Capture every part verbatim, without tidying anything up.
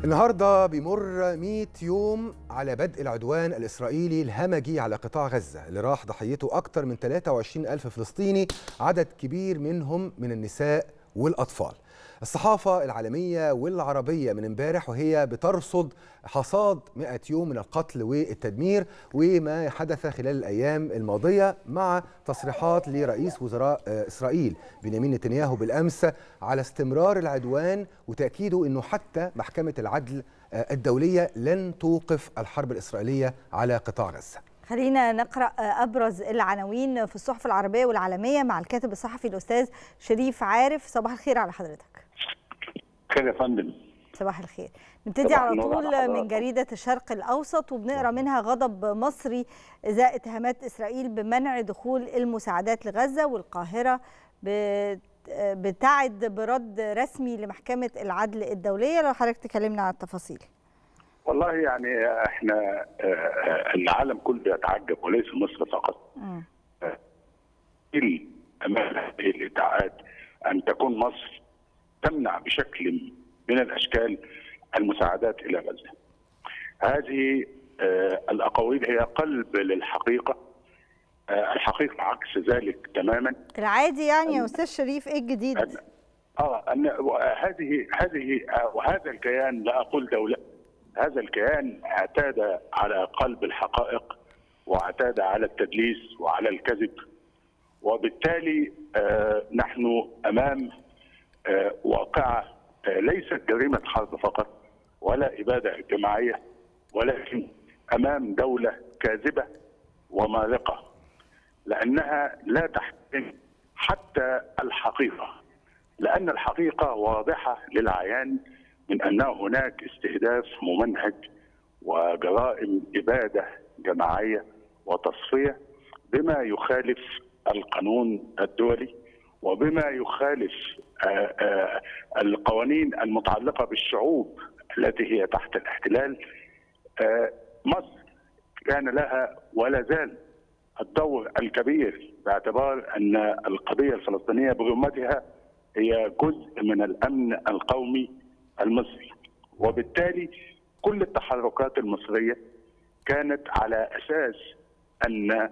النهارده بيمر مئة يوم على بدء العدوان الإسرائيلي الهمجي على قطاع غزة اللي راح ضحيته أكثر من ثلاثة وعشرين ألف فلسطيني، عدد كبير منهم من النساء والأطفال. الصحافة العالمية والعربية من امبارح وهي بترصد حصاد مئة يوم من القتل والتدمير وما حدث خلال الأيام الماضية، مع تصريحات لرئيس وزراء إسرائيل بنيامين نتنياهو بالأمس على استمرار العدوان وتأكيده أنه حتى محكمة العدل الدولية لن توقف الحرب الإسرائيلية على قطاع غزة. خلينا نقرأ أبرز العناوين في الصحف العربية والعالمية مع الكاتب الصحفي الأستاذ شريف عارف. صباح الخير على حضرتك. خير يا فندم. صباح الخير. نبتدي على طول من جريدة الشرق الأوسط وبنقرأ منها غضب مصري إزاء اتهامات إسرائيل بمنع دخول المساعدات لغزة، والقاهرة بتعد برد رسمي لمحكمة العدل الدولية. لو حضرتك تكلمنا عن التفاصيل. والله يعني احنا العالم كله بيتعجب وليس مصر فقط. امام هذه الادعاءات ان تكون مصر تمنع بشكل من الاشكال المساعدات الى غزه. هذه الاقاويل هي قلب للحقيقه. الحقيقه عكس ذلك تماما. العادي يعني يا استاذ شريف، ايه الجديد؟ اه ان هذه هذه وهذا الكيان، لا اقول دوله، هذا الكيان اعتاد على قلب الحقائق واعتاد على التدليس وعلى الكذب، وبالتالي آه نحن امام آه واقعه آه ليست جريمه حرب فقط ولا اباده جماعيه، ولكن امام دوله كاذبه ومارقه، لانها لا تحترم حتى الحقيقه، لان الحقيقه واضحه للعيان من أن هناك استهداف ممنهج وجرائم إبادة جماعية وتصفية بما يخالف القانون الدولي وبما يخالف القوانين المتعلقة بالشعوب التي هي تحت الاحتلال. مصر كان لها ولا زال الدور الكبير باعتبار أن القضية الفلسطينية برمتها هي جزء من الأمن القومي المصري، وبالتالي كل التحركات المصرية كانت على أساس أن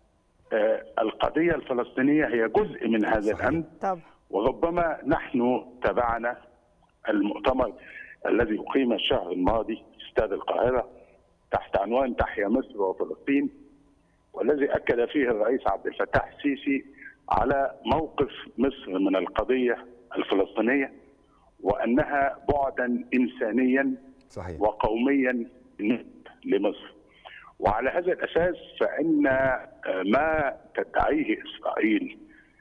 القضية الفلسطينية هي جزء من هذا الأمن. وربما نحن تابعنا المؤتمر الذي أقيم الشهر الماضي في استاد القاهرة تحت عنوان تحيا مصر وفلسطين، والذي أكد فيه الرئيس عبد الفتاح السيسي على موقف مصر من القضية الفلسطينية وأنها بعدا إنسانيا صحيح. وقوميا لمصر. وعلى هذا الأساس فإن ما تدعيه إسرائيل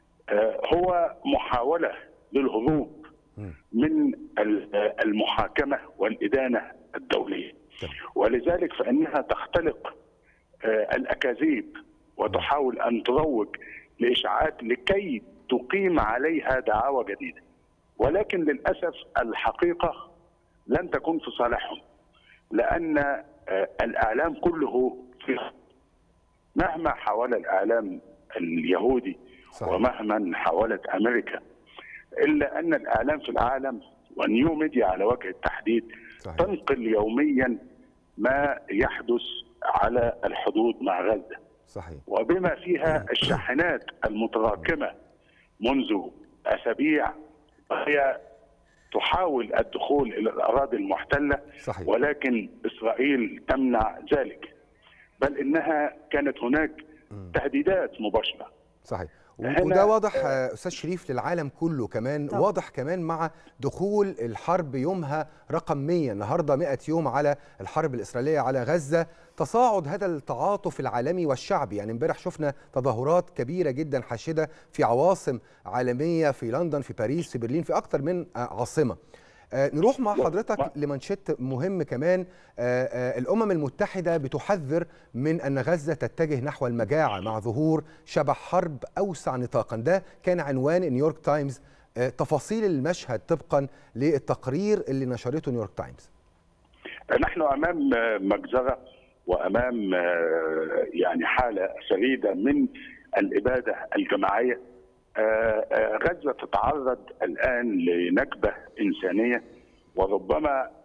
هو محاولة للهروب من المحاكمة والإدانة الدولية، ولذلك فإنها تختلق الأكاذيب وتحاول أن تروج لإشاعات لكي تقيم عليها دعاوى جديدة، ولكن للأسف الحقيقة لن تكون في صالحهم، لأن الإعلام كله في مهما حاول الإعلام اليهودي صحيح. ومهما حاولت أمريكا، إلا أن الإعلام في العالم والنيو ميديا على وجه التحديد صحيح. تنقل يوميا ما يحدث على الحدود مع غزة صحيح. وبما فيها الشاحنات المتراكمة منذ أسابيع، وهي تحاول الدخول إلى الأراضي المحتلة صحيح. ولكن إسرائيل تمنع ذلك، بل إنها كانت هناك تهديدات مباشرة صحيح. وده واضح أستاذ شريف للعالم كله كمان طبعا. واضح كمان مع دخول الحرب يومها رقم مئة، النهارده مئة يوم على الحرب الإسرائيلية على غزة، تصاعد هذا التعاطف العالمي والشعبي. يعني امبارح شفنا تظاهرات كبيرة جدا حاشدة في عواصم عالمية، في لندن، في باريس، في برلين، في أكثر من عاصمة. آه نروح مع حضرتك لمنشط مهم كمان. آه آه الأمم المتحدة بتحذر من أن غزة تتجه نحو المجاعة مع ظهور شبح حرب أوسع نطاقا. ده كان عنوان نيويورك تايمز. آه تفاصيل المشهد طبقا للتقرير اللي نشرته نيويورك تايمز. نحن أمام مجزرة وأمام يعني حالة فريدة من الإبادة الجماعية. غزة تتعرض الآن لنكبة إنسانية وربما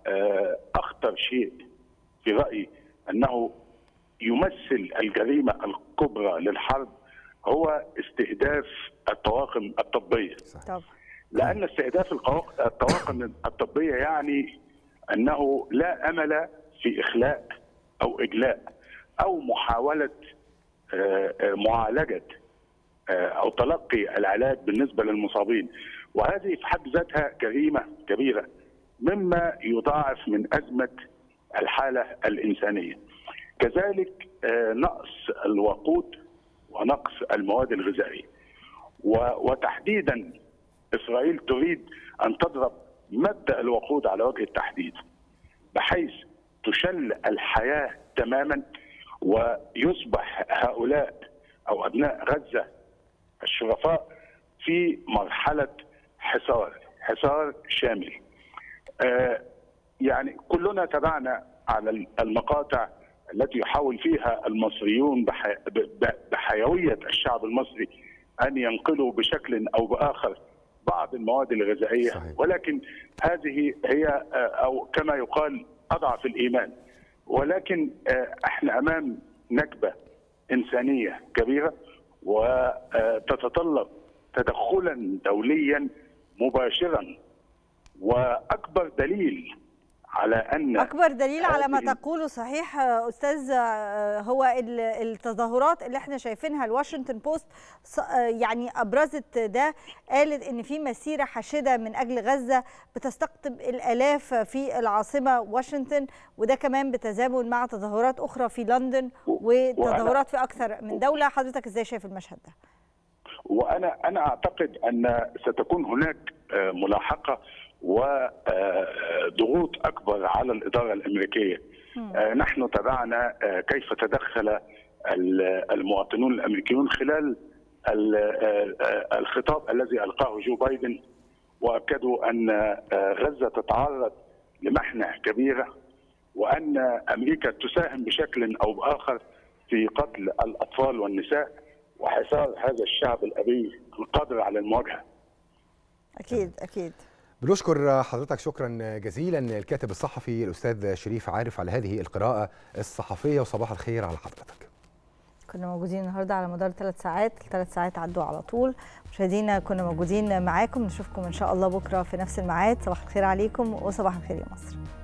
واخطر شيء في رايي انه يمثل الجريمه الكبرى للحرب هو استهداف الطواقم الطبيه. طبعا. لان استهداف الطواقم الطبيه يعني انه لا امل في اخلاء او اجلاء او محاوله معالجه او تلقي العلاج بالنسبه للمصابين، وهذه في حد ذاتها جريمه كبيره مما يضاعف من ازمه الحاله الانسانيه. كذلك نقص الوقود ونقص المواد الغذائيه، وتحديدا اسرائيل تريد ان تضرب مبدا الوقود على وجه التحديد، بحيث تشل الحياه تماما ويصبح هؤلاء او ابناء غزه الشرفاء في مرحله حصار، حصار شامل. آه يعني كلنا تابعنا على المقاطع التي يحاول فيها المصريون بحيويه الشعب المصري ان ينقلوا بشكل او باخر بعض المواد الغذائيه، صحيح. ولكن هذه هي او كما يقال اضعف الايمان، ولكن احنا امام نكبه انسانيه كبيره وتتطلب تدخلا دوليا مباشرا، واكبر دليل على ان اكبر دليل على ما تقوله صحيح استاذ هو التظاهرات اللي احنا شايفينها. الواشنطن بوست يعني ابرزت ده، قالت ان في مسيره حاشده من اجل غزه بتستقطب الالاف في العاصمه واشنطن، وده كمان بتزامن مع تظاهرات اخرى في لندن وتظاهرات في اكثر من دوله. حضرتك ازاي شايف المشهد ده؟ وانا انا اعتقد ان ستكون هناك ملاحقه وضغوط اكبر على الاداره الامريكيه. نحن تابعنا كيف تدخل المواطنون الامريكيون خلال الخطاب الذي القاه جو بايدن، واكدوا ان غزه تتعرض لمحنه كبيره، وان امريكا تساهم بشكل او باخر في قتل الاطفال والنساء وحصار هذا الشعب الابي القادر على المواجهه. اكيد اكيد. بنشكر حضرتك شكرا جزيلا الكاتب الصحفي الاستاذ شريف عارف على هذه القراءه الصحفيه، وصباح الخير على حضرتك. كنا موجودين النهارده على مدار ثلاث ساعات، الثلاث ساعات عدوا على طول. مشاهدينا كنا موجودين معاكم، نشوفكم ان شاء الله بكره في نفس الميعاد. صباح الخير عليكم وصباح الخير يا مصر.